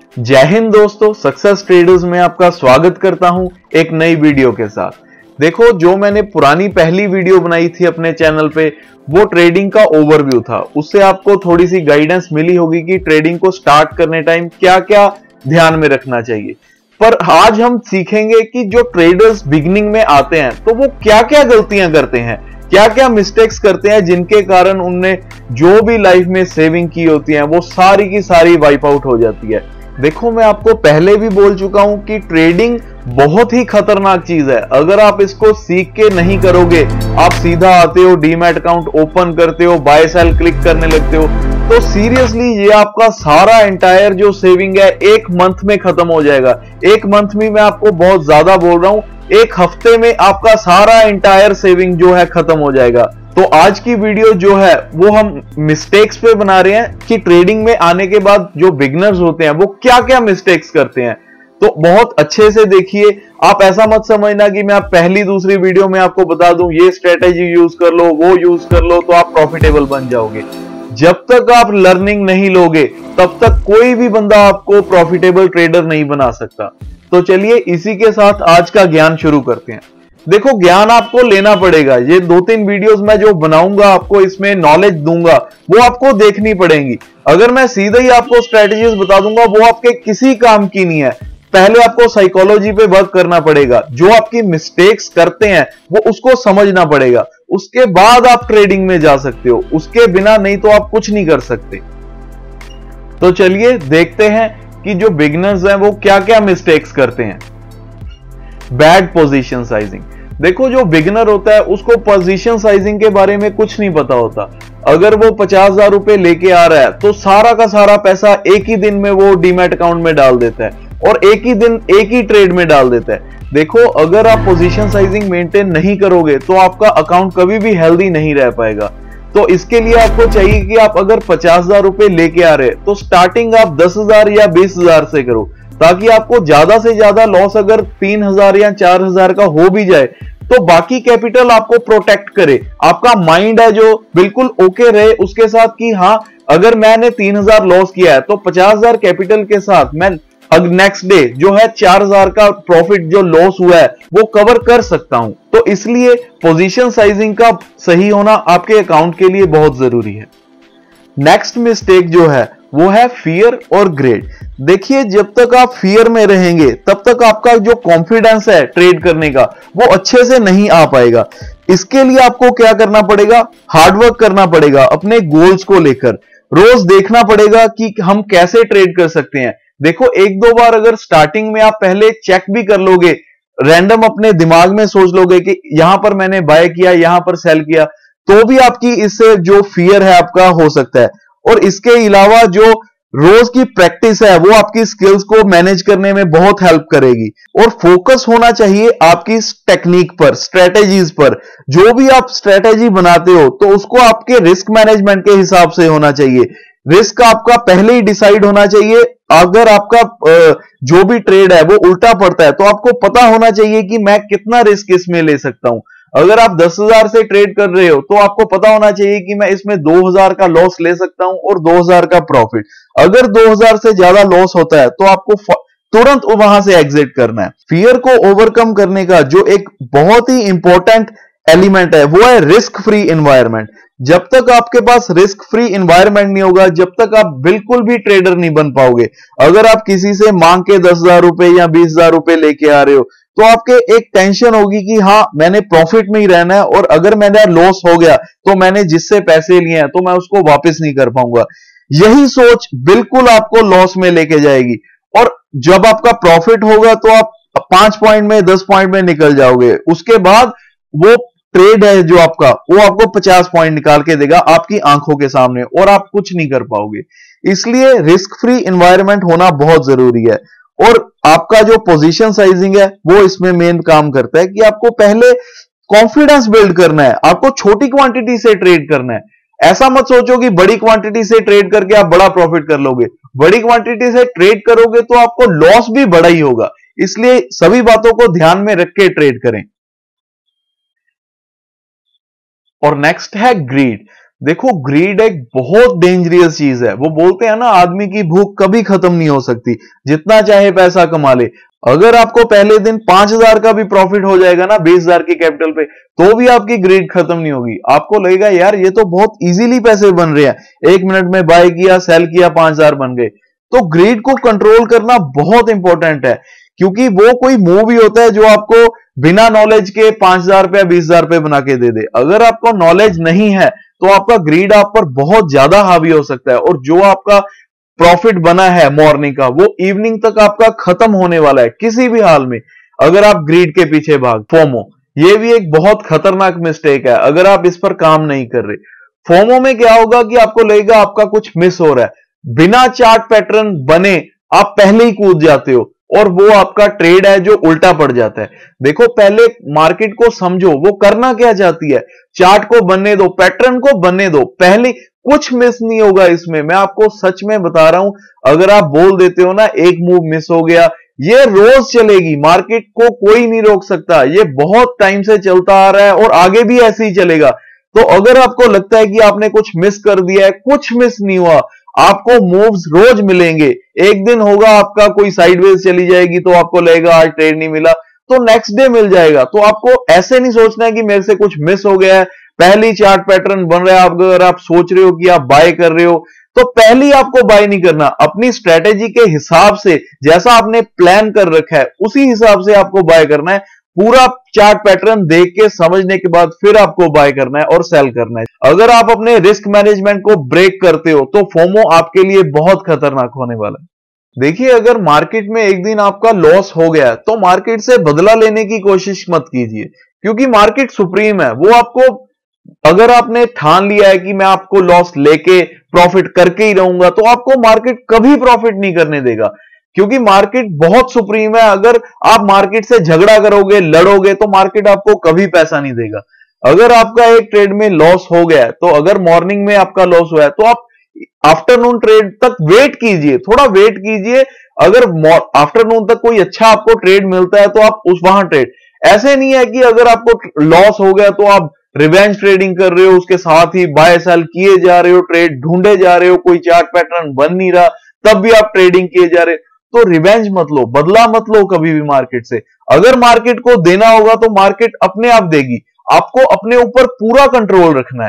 जय हिंद दोस्तों, success traders में आपका स्वागत करता हूं एक नई वीडियो के साथ। देखो, जो मैंने पुरानी पहली वीडियो बनाई थी अपने चैनल पे वो ट्रेडिंग का ओवरव्यू था। उससे आपको थोड़ी सी गाइडेंस मिली होगी कि ट्रेडिंग को स्टार्ट करने टाइम क्या क्या ध्यान में रखना चाहिए। पर आज हम सीखेंगे कि जो ट्रेडर्स बिगिनिंग में आते हैं तो वो क्या क्या गलतियां करते हैं, क्या क्या मिस्टेक्स करते हैं, जिनके कारण उनने जो भी लाइफ में सेविंग की होती है वो सारी की सारी वाइप आउट हो जाती है। देखो, मैं आपको पहले भी बोल चुका हूं कि ट्रेडिंग बहुत ही खतरनाक चीज है। अगर आप इसको सीख के नहीं करोगे, आप सीधा आते हो, डीमैट अकाउंट ओपन करते हो, बाय सेल क्लिक करने लगते हो, तो सीरियसली ये आपका सारा एंटायर जो सेविंग है एक मंथ में खत्म हो जाएगा। एक मंथ में मैं आपको बहुत ज्यादा बोल रहा हूं, एक हफ्ते में आपका सारा एंटायर सेविंग जो है खत्म हो जाएगा। तो आज की वीडियो जो है वो हम मिस्टेक्स पे बना रहे हैं कि ट्रेडिंग में आने के बाद जो बिगिनर्स होते हैं वो क्या क्या मिस्टेक्स करते हैं। तो बहुत अच्छे से देखिए, आप ऐसा मत समझना कि मैं आप पहली दूसरी वीडियो में आपको बता दूं ये स्ट्रेटेजी यूज कर लो, वो यूज कर लो तो आप प्रॉफिटेबल बन जाओगे। जब तक आप लर्निंग नहीं लोगे तब तक कोई भी बंदा आपको प्रॉफिटेबल ट्रेडर नहीं बना सकता। तो चलिए इसी के साथ आज का ज्ञान शुरू करते हैं। देखो, ज्ञान आपको लेना पड़ेगा। ये 2-3 वीडियोस मैं जो बनाऊंगा, आपको इसमें नॉलेज दूंगा, वो आपको देखनी पड़ेंगी। अगर मैं सीधे ही आपको स्ट्रेटेजीज बता दूंगा वो आपके किसी काम की नहीं है। पहले आपको साइकोलॉजी पे वर्क करना पड़ेगा, जो आपकी मिस्टेक्स करते हैं वो उसको समझना पड़ेगा, उसके बाद आप ट्रेडिंग में जा सकते हो। उसके बिना नहीं तो आप कुछ नहीं कर सकते। तो चलिए देखते हैं कि जो बिगिनर्स हैं वो क्या क्या मिस्टेक्स करते हैं। Bad position sizing. देखो, जो बिगिनर होता है उसको पोजीशन साइजिंग के बारे में कुछ नहीं पता होता। अगर वो 50,000 रुपए लेके आ रहा है तो सारा का सारा पैसा एक ही दिन में वो डीमैट अकाउंट में डाल देता है और एक ही दिन एक ही ट्रेड में डाल देता है। देखो, अगर आप पोजीशन साइजिंग मेंटेन नहीं करोगे तो आपका अकाउंट कभी भी हेल्दी नहीं रह पाएगा। तो इसके लिए आपको चाहिए कि आप अगर 50,000 रुपए लेके आ रहे तो स्टार्टिंग आप 10,000 या 20,000 से करो, ताकि आपको ज्यादा से ज्यादा लॉस अगर 3,000 या 4,000 का हो भी जाए तो बाकी कैपिटल आपको प्रोटेक्ट करे। आपका माइंड है जो बिल्कुल ओके रहे उसके साथ कि हाँ, अगर मैंने 3,000 लॉस किया है तो 50,000 कैपिटल के साथ मैं नेक्स्ट डे जो है 4,000 का प्रॉफिट जो लॉस हुआ है वो कवर कर सकता हूं। तो इसलिए पोजीशन साइजिंग का सही होना आपके अकाउंट के लिए बहुत जरूरी है। नेक्स्ट मिस्टेक जो है वो है फियर और ग्रेड। देखिए, जब तक आप फियर में रहेंगे तब तक आपका जो कॉन्फिडेंस है ट्रेड करने का वो अच्छे से नहीं आ पाएगा। इसके लिए आपको क्या करना पड़ेगा, हार्डवर्क करना पड़ेगा। अपने गोल्स को लेकर रोज देखना पड़ेगा कि हम कैसे ट्रेड कर सकते हैं। देखो, 1-2 बार अगर स्टार्टिंग में आप पहले चेक भी कर लोगे, रैंडम अपने दिमाग में सोच लोगे कि यहां पर मैंने बाय किया, यहां पर सेल किया, तो भी आपकी इससे जो फियर है आपका हो सकता है। और इसके अलावा जो रोज की प्रैक्टिस है वो आपकी स्किल्स को मैनेज करने में बहुत हेल्प करेगी। और फोकस होना चाहिए आपकी टेक्निक पर, स्ट्रेटेजीज पर। जो भी आप स्ट्रेटेजी बनाते हो तो उसको आपके रिस्क मैनेजमेंट के हिसाब से होना चाहिए। रिस्क आपका पहले ही डिसाइड होना चाहिए। अगर आपका जो भी ट्रेड है वो उल्टा पड़ता है तो आपको पता होना चाहिए कि मैं कितना रिस्क इसमें ले सकता हूं। अगर आप 10,000 से ट्रेड कर रहे हो तो आपको पता होना चाहिए कि मैं इसमें 2,000 का लॉस ले सकता हूं और 2,000 का प्रॉफिट। अगर 2,000 से ज्यादा लॉस होता है तो आपको तुरंत वहां से एग्जिट करना है। फियर को ओवरकम करने का जो एक बहुत ही इंपॉर्टेंट एलिमेंट है वो है रिस्क फ्री एनवायरनमेंट। जब तक आपके पास रिस्क फ्री एनवायरनमेंट नहीं होगा, जब तक आप बिल्कुल भी ट्रेडर नहीं बन पाओगे। अगर आप किसी से मांग के 10,000 रुपए या 20,000 रुपए लेके आ रहे हो तो आपके एक टेंशन होगी कि हाँ, मैंने प्रॉफिट में ही रहना है और अगर मेरा लॉस हो गया तो मैंने जिससे पैसे लिए हैं तो मैं उसको वापस नहीं कर पाऊंगा। यही सोच बिल्कुल आपको लॉस में लेके जाएगी। और जब आपका प्रॉफिट होगा तो आप 5 पॉइंट में, 10 पॉइंट में निकल जाओगे। उसके बाद वो ट्रेड है जो आपका, वो आपको 50 पॉइंट निकाल के देगा आपकी आंखों के सामने और आप कुछ नहीं कर पाओगे। इसलिए रिस्क फ्री एनवायरनमेंट होना बहुत जरूरी है। और आपका जो पोजीशन साइजिंग है वो इसमें मेन काम करता है कि आपको पहले कॉन्फिडेंस बिल्ड करना है। आपको छोटी क्वांटिटी से ट्रेड करना है। ऐसा मत सोचो कि बड़ी क्वांटिटी से ट्रेड करके आप बड़ा प्रॉफिट कर लोगे। बड़ी क्वांटिटी से ट्रेड करोगे तो आपको लॉस भी बड़ा ही होगा। इसलिए सभी बातों को ध्यान में रख के ट्रेड करें। और नेक्स्ट है ग्रीड। देखो ग्रीड एक बहुत डेंजरस चीज है। वो बोलते हैं ना, आदमी की भूख कभी खत्म नहीं हो सकती, जितना चाहे पैसा कमा ले। अगर आपको पहले दिन 5,000 का भी प्रॉफिट हो जाएगा ना 20,000 की कैपिटल पे, तो भी आपकी ग्रीड खत्म नहीं होगी। आपको लगेगा यार ये तो बहुत इजीली पैसे बन रहे हैं, 1 मिनट में बाय किया, सेल किया, 5,000 बन गए। तो ग्रीड को कंट्रोल करना बहुत इंपॉर्टेंट है, क्योंकि वो कोई मूव ही होता है जो आपको बिना नॉलेज के 5,000 रुपया 20,000 रुपये बना के दे दे। अगर आपको नॉलेज नहीं है तो आपका ग्रीड आप पर बहुत ज्यादा हावी हो सकता है, और जो आपका प्रॉफिट बना है मॉर्निंग का, वो इवनिंग तक आपका खत्म होने वाला है किसी भी हाल में, अगर आप ग्रीड के पीछे भाग। फोमो, ये भी एक बहुत खतरनाक मिस्टेक है अगर आप इस पर काम नहीं कर रहे। फोमो में क्या होगा कि आपको लगेगा आपका कुछ मिस हो रहा है, बिना चार्ट पैटर्न बने आप पहले ही कूद जाते हो, और वो आपका ट्रेड है जो उल्टा पड़ जाता है। देखो पहले मार्केट को समझो, वो करना क्या चाहती है। चार्ट को बनने दो, पैटर्न को बनने दो, पहले कुछ मिस नहीं होगा इसमें। मैं आपको सच में बता रहा हूं, अगर आप बोल देते हो ना एक मूव मिस हो गया, ये रोज चलेगी, मार्केट को कोई नहीं रोक सकता। ये बहुत टाइम से चलता आ रहा है और आगे भी ऐसे ही चलेगा। तो अगर आपको लगता है कि आपने कुछ मिस कर दिया है, कुछ मिस नहीं हुआ। आपको मूव्स रोज मिलेंगे। एक दिन होगा आपका कोई साइडवेज चली जाएगी तो आपको लगेगा आज ट्रेड नहीं मिला, तो नेक्स्ट डे मिल जाएगा। तो आपको ऐसे नहीं सोचना है कि मेरे से कुछ मिस हो गया है, पहली चार्ट पैटर्न बन रहा है। अगर आप सोच रहे हो कि आप बाय कर रहे हो, तो पहली आपको बाय नहीं करना। अपनी स्ट्रेटेजी के हिसाब से, जैसा आपने प्लान कर रखा है उसी हिसाब से आपको बाय करना है। पूरा चार्ट पैटर्न देख के समझने के बाद फिर आपको बाय करना है और सेल करना है। अगर आप अपने रिस्क मैनेजमेंट को ब्रेक करते हो तो फोमो आपके लिए बहुत खतरनाक होने वाला है। देखिए अगर मार्केट में एक दिन आपका लॉस हो गया तो मार्केट से बदला लेने की कोशिश मत कीजिए, क्योंकि मार्केट सुप्रीम है। वो आपको, अगर आपने ठान लिया है कि मैं आपको लॉस लेके प्रॉफिट करके ही रहूंगा, तो आपको मार्केट कभी प्रॉफिट नहीं करने देगा, क्योंकि मार्केट बहुत सुप्रीम है। अगर आप मार्केट से झगड़ा करोगे, लड़ोगे, तो मार्केट आपको कभी पैसा नहीं देगा। अगर आपका एक ट्रेड में लॉस हो गया है, तो अगर मॉर्निंग में आपका लॉस हुआ है तो आप आफ्टरनून ट्रेड तक वेट कीजिए, थोड़ा वेट कीजिए। अगर आफ्टरनून तक कोई अच्छा आपको ट्रेड मिलता है तो आप वहां ट्रेड। ऐसे नहीं है कि अगर आपको लॉस हो गया तो आप रिवेंज ट्रेडिंग कर रहे हो, उसके साथ ही बाय सेल किए जा रहे हो, ट्रेड ढूंढे जा रहे हो, कोई चार्ट पैटर्न बन नहीं रहा तब भी आप ट्रेडिंग किए जा रहे हो। तो रिवेंज मत लो, बदला मत लो कभी भी मार्केट से। अगर मार्केट को देना होगा तो मार्केट अपने आप देगी। आपको अपने ऊपर पूरा कंट्रोल रखना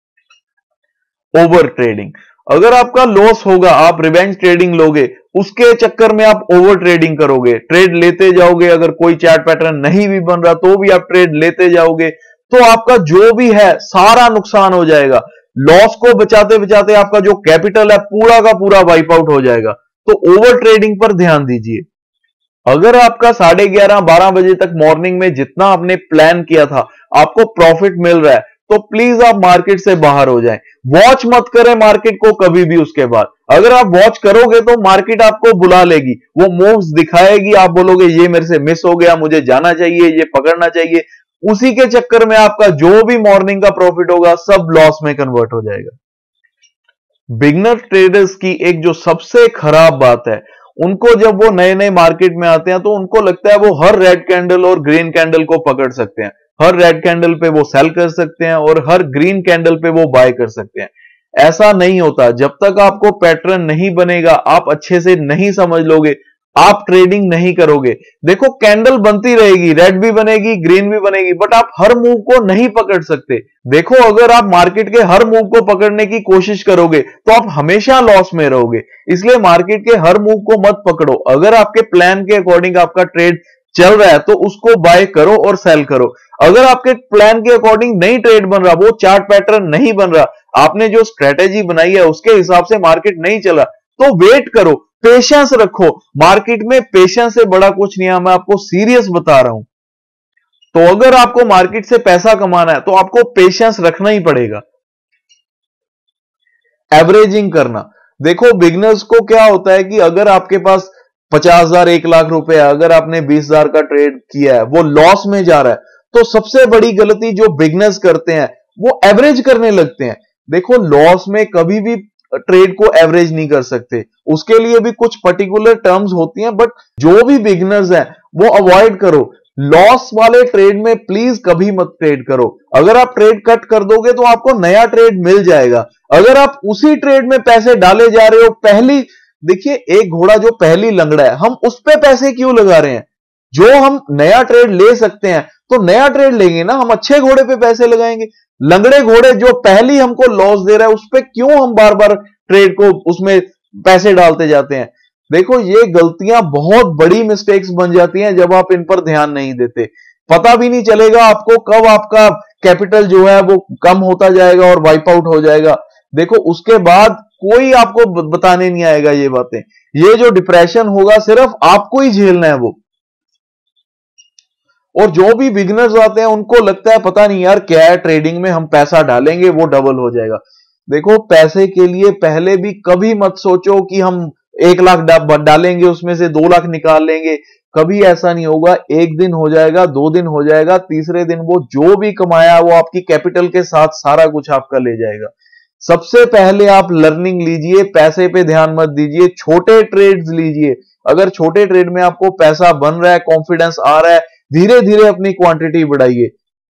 है। ओवर ट्रेडिंग, अगर आपका लॉस होगा, आप रिवेंज ट्रेडिंग लोगे, उसके चक्कर में आप ओवर ट्रेडिंग करोगे, ट्रेड लेते जाओगे। अगर कोई चार्ट पैटर्न नहीं भी बन रहा तो भी आप ट्रेड लेते जाओगे, तो आपका जो भी है सारा नुकसान हो जाएगा। लॉस को बचाते बचाते आपका जो कैपिटल है पूरा का पूरा वाइप आउट हो जाएगा। तो ओवर ट्रेडिंग पर ध्यान दीजिए। अगर आपका 11:30-12 बजे तक मॉर्निंग में जितना आपने प्लान किया था आपको प्रॉफिट मिल रहा है, तो प्लीज आप मार्केट से बाहर हो जाएं। वॉच मत करें मार्केट को कभी भी। उसके बाद अगर आप वॉच करोगे तो मार्केट आपको बुला लेगी, वो मूव्स दिखाएगी, आप बोलोगे ये मेरे से मिस हो गया, मुझे जाना चाहिए, ये पकड़ना चाहिए। उसी के चक्कर में आपका जो भी मॉर्निंग का प्रॉफिट होगा सब लॉस में कन्वर्ट हो जाएगा। बिगनर ट्रेडर्स की एक जो सबसे खराब बात है, उनको जब वो नए नए मार्केट में आते हैं तो उनको लगता है वो हर रेड कैंडल और ग्रीन कैंडल को पकड़ सकते हैं, हर रेड कैंडल पे वो सेल कर सकते हैं और हर ग्रीन कैंडल पे वो बाय कर सकते हैं। ऐसा नहीं होता। जब तक आपको पैटर्न नहीं बनेगा, आप अच्छे से नहीं समझ लोगे, आप ट्रेडिंग नहीं करोगे। देखो कैंडल बनती रहेगी, रेड भी बनेगी, ग्रीन भी बनेगी, बट आप हर मूव को नहीं पकड़ सकते। देखो अगर आप मार्केट के हर मूव को पकड़ने की कोशिश करोगे तो आप हमेशा लॉस में रहोगे। इसलिए मार्केट के हर मूव को मत पकड़ो। अगर आपके प्लान के अकॉर्डिंग आपका ट्रेड चल रहा है तो उसको बाय करो और सेल करो। अगर आपके प्लान के अकॉर्डिंग नहीं ट्रेड बन रहा, वो चार्ट पैटर्न नहीं बन रहा, आपने जो स्ट्रेटेजी बनाई है उसके हिसाब से मार्केट नहीं चला, तो वेट करो, पेशेंस रखो। मार्केट में पेशेंस से बड़ा कुछ नहीं है, मैं आपको सीरियस बता रहा हूं। तो अगर आपको मार्केट से पैसा कमाना है तो आपको पेशेंस रखना ही पड़ेगा। एवरेजिंग करना, देखो बिगनर्स को क्या होता है कि अगर आपके पास 50,000 1 लाख रुपए है, अगर आपने 20,000 का ट्रेड किया है, वो लॉस में जा रहा है, तो सबसे बड़ी गलती जो बिगनर्स करते हैं वो एवरेज करने लगते हैं। देखो लॉस में कभी भी ट्रेड को एवरेज नहीं कर सकते, उसके लिए भी कुछ पर्टिकुलर टर्म्स होती हैं, बट जो भी बिगिनर्स हैं वो अवॉइड करो। लॉस वाले ट्रेड में प्लीज कभी मत ट्रेड करो। अगर आप ट्रेड कट कर दोगे तो आपको नया ट्रेड मिल जाएगा। अगर आप उसी ट्रेड में पैसे डाले जा रहे हो, पहली देखिए एक घोड़ा जो पहली लंगड़ा है, हम उस पे पैसे क्यों लगा रहे हैं? जो हम नया ट्रेड ले सकते हैं तो नया ट्रेड लेंगे ना, हम अच्छे घोड़े पे पैसे लगाएंगे। लंगड़े घोड़े जो पहली हमको लॉस दे रहा है उस पे क्यों हम बार बार ट्रेड को उसमें पैसे डालते जाते हैं? देखो ये गलतियां बहुत बड़ी मिस्टेक्स बन जाती हैं जब आप इन पर ध्यान नहीं देते। पता भी नहीं चलेगा आपको कब आपका कैपिटल जो है वो कम होता जाएगा और वाइप आउट हो जाएगा। देखो उसके बाद कोई आपको बताने नहीं आएगा ये बातें। ये जो डिप्रेशन होगा सिर्फ आपको ही झेलना है वो। और जो भी बिगिनर्स आते हैं उनको लगता है पता नहीं यार क्या है, ट्रेडिंग में हम पैसा डालेंगे वो डबल हो जाएगा। देखो पैसे के लिए पहले भी कभी मत सोचो कि हम 1 लाख डालेंगे उसमें से 2 लाख निकाल लेंगे। कभी ऐसा नहीं होगा। एक दिन हो जाएगा, 2 दिन हो जाएगा, तीसरे दिन वो जो भी कमाया वो आपकी कैपिटल के साथ सारा कुछ आपका ले जाएगा। सबसे पहले आप लर्निंग लीजिए, पैसे पे ध्यान मत दीजिए, छोटे ट्रेड्स लीजिए। अगर छोटे ट्रेड में आपको पैसा बन रहा है, कॉन्फिडेंस आ रहा है, धीरे धीरे अपनी क्वांटिटी बढ़ाइए।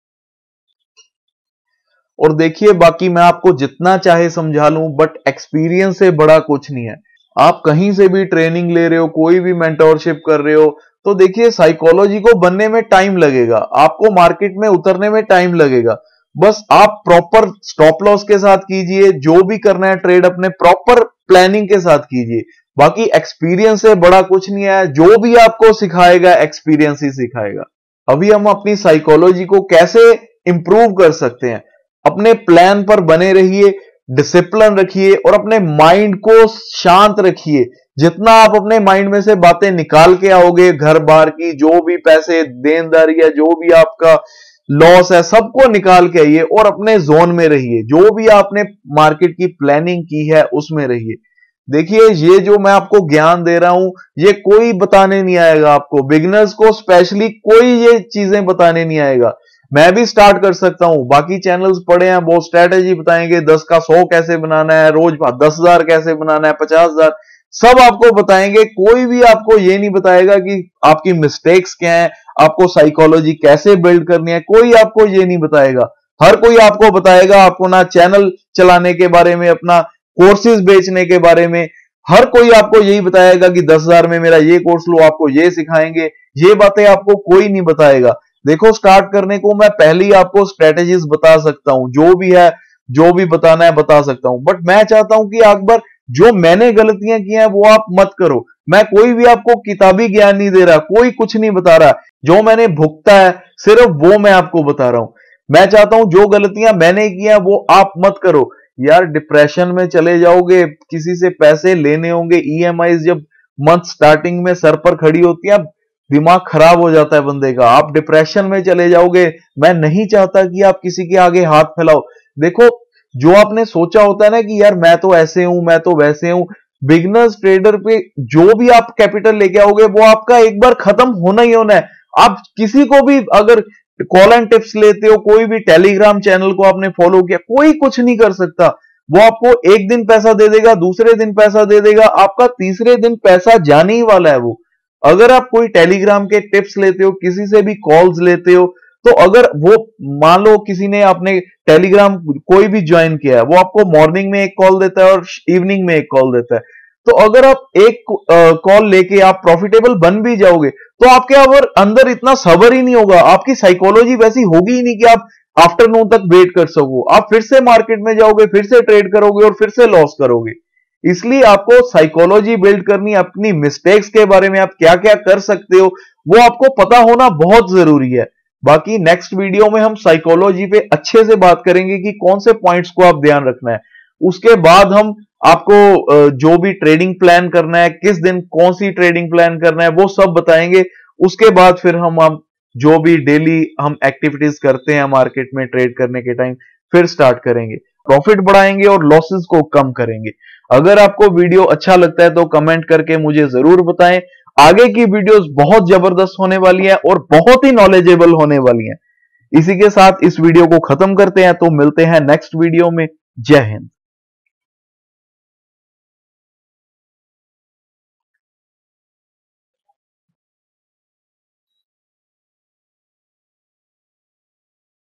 और देखिए बाकी मैं आपको जितना चाहे समझा लूं बट एक्सपीरियंस से बड़ा कुछ नहीं है। आप कहीं से भी ट्रेनिंग ले रहे हो, कोई भी मेंटोरशिप कर रहे हो, तो देखिए साइकोलॉजी को बनने में टाइम लगेगा, आपको मार्केट में उतरने में टाइम लगेगा। बस आप प्रॉपर स्टॉप लॉस के साथ कीजिए, जो भी करना है ट्रेड अपने प्रॉपर प्लानिंग के साथ कीजिए। बाकी एक्सपीरियंस से बड़ा कुछ नहीं है, जो भी आपको सिखाएगा एक्सपीरियंस ही सिखाएगा। अभी हम अपनी साइकोलॉजी को कैसे इंप्रूव कर सकते हैं? अपने प्लान पर बने रहिए, डिसिप्लिन रखिए और अपने माइंड को शांत रखिए। जितना आप अपने माइंड में से बातें निकाल के आओगे, घर बार की जो भी पैसे देनदारी है, जो भी आपका लॉस है, सबको निकाल के आइए और अपने जोन में रहिए। जो भी आपने मार्केट की प्लानिंग की है उसमें रहिए। देखिए ये जो मैं आपको ज्ञान दे रहा हूं ये कोई बताने नहीं आएगा आपको, बिगिनर्स को स्पेशली कोई ये चीजें बताने नहीं आएगा। मैं भी स्टार्ट कर सकता हूं, बाकी चैनल्स पड़े हैं वो स्ट्रेटेजी बताएंगे, 10 का 100 कैसे बनाना है, रोज 10,000 कैसे बनाना है, 50,000 सब आपको बताएंगे। कोई भी आपको ये नहीं बताएगा कि आपकी मिस्टेक्स क्या है, आपको साइकोलॉजी कैसे बिल्ड करनी है, कोई आपको ये नहीं बताएगा। हर कोई आपको बताएगा आपको ना चैनल चलाने के बारे में, अपना कोर्सेज बेचने के बारे में, हर कोई आपको यही बताएगा कि 10,000 में मेरा ये कोर्स लो, आपको ये सिखाएंगे। ये बातें आपको कोई नहीं बताएगा। देखो स्टार्ट करने को मैं पहले ही आपको स्ट्रेटेजीज बता सकता हूं, जो भी है, जो भी बताना है बता सकता हूं, बट मैं चाहता हूं कि अकबर जो मैंने गलतियां की हैं वो आप मत करो। मैं कोई भी आपको किताबी ज्ञान नहीं दे रहा, कोई कुछ नहीं बता रहा। जो मैंने भुगता है सिर्फ वो मैं आपको बता रहा हूं। मैं चाहता हूं जो गलतियां मैंने की हैं वो आप मत करो। यार डिप्रेशन में चले जाओगे, किसी से पैसे लेने होंगे, ईएमआई जब मंथ स्टार्टिंग में सर पर खड़ी होती है, दिमाग खराब हो जाता है बंदे का, आप डिप्रेशन में चले जाओगे। मैं नहीं चाहता कि आप किसी के आगे हाथ फैलाओ। देखो जो आपने सोचा होता है ना कि यार मैं तो ऐसे हूं, मैं तो वैसे हूं, बिगनर्स ट्रेडर पे जो भी आप कैपिटल लेके आओगे वो आपका एक बार खत्म होना ही होना है। आप किसी को भी अगर कॉल एंड टिप्स लेते हो, कोई भी टेलीग्राम चैनल को आपने फॉलो किया, कोई कुछ नहीं कर सकता। वो आपको एक दिन पैसा दे देगा, दूसरे दिन पैसा दे देगा, आपका तीसरे दिन पैसा जाने ही वाला है वो। अगर आप कोई टेलीग्राम के टिप्स लेते हो, किसी से भी कॉल्स लेते हो, तो अगर वो मान लो किसी ने आपने टेलीग्राम कोई भी ज्वाइन किया है, वो आपको मॉर्निंग में एक कॉल देता है और इवनिंग में एक कॉल देता है, तो अगर आप एक कॉल लेके आप प्रॉफिटेबल बन भी जाओगे तो आपके अंदर इतना सब्र ही नहीं होगा, आपकी साइकोलॉजी वैसी होगी ही नहीं कि आप आफ्टरनून तक वेट कर सको। आप फिर से मार्केट में जाओगे, फिर से ट्रेड करोगे और फिर से लॉस करोगे। इसलिए आपको साइकोलॉजी बिल्ड करनी, अपनी मिस्टेक्स के बारे में आप क्या क्या कर सकते हो वो आपको पता होना बहुत जरूरी है। बाकी नेक्स्ट वीडियो में हम साइकोलॉजी पे अच्छे से बात करेंगे कि कौन से पॉइंट्स को आप ध्यान रखना है। उसके बाद हम आपको जो भी ट्रेडिंग प्लान करना है, किस दिन कौन सी ट्रेडिंग प्लान करना है, वो सब बताएंगे। उसके बाद फिर हम जो भी डेली हम एक्टिविटीज करते हैं मार्केट में ट्रेड करने के टाइम फिर स्टार्ट करेंगे, प्रॉफिट बढ़ाएंगे और लॉसेस को कम करेंगे। अगर आपको वीडियो अच्छा लगता है तो कमेंट करके मुझे जरूर बताएं। आगे की वीडियोस बहुत जबरदस्त होने वाली है और बहुत ही नॉलेजेबल होने वाली है। इसी के साथ इस वीडियो को खत्म करते हैं, तो मिलते हैं नेक्स्ट वीडियो में। जय हिंद।